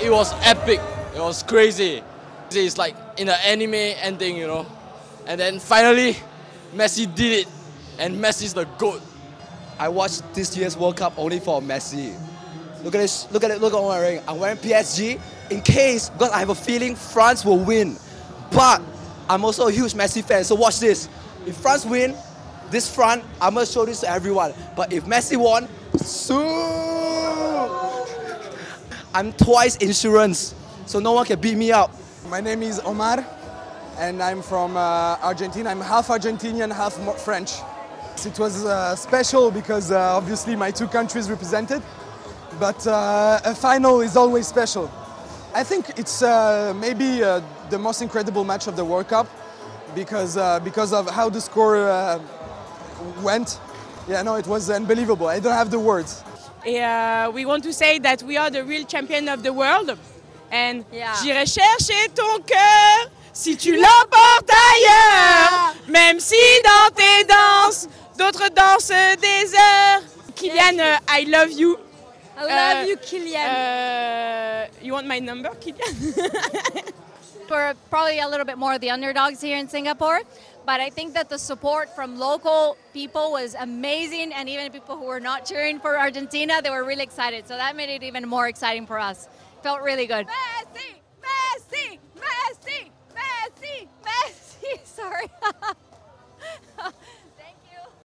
it was epic. It was crazy. It's like in an anime ending, you know. And then finally, Messi did it. And Messi's the GOAT. I watched this year's World Cup only for Messi. Look at this, look at it, look at what I'm wearing. I'm wearing PSG in case, because I have a feeling France will win. But I'm also a huge Messi fan, so watch this. If France win, this front, I'm gonna show this to everyone. But if Messi won, I'm twice insurance, so no one can beat me up. My name is Omar, and I'm from Argentina. I'm half Argentinian, half French. It was special because obviously my two countries represented, but a final is always special. I think it's maybe the most incredible match of the World Cup because of how the score went. Yeah, no, it was unbelievable. I don't have the words. We want to say that we are the real champion of the world. And j'irai chercher ton cœur si tu l'emportes ailleurs, même si dans tes danses, d'autres dansent des heures. Kylian, I love you. I love you, Kylian. You want my number, Kylian? We're probably a little bit more the underdogs here in Singapore, but I think that the support from local people was amazing, and even people who were not cheering for Argentina, they were really excited. So that made it even more exciting for us. Felt really good. Messi! Messi! Messi!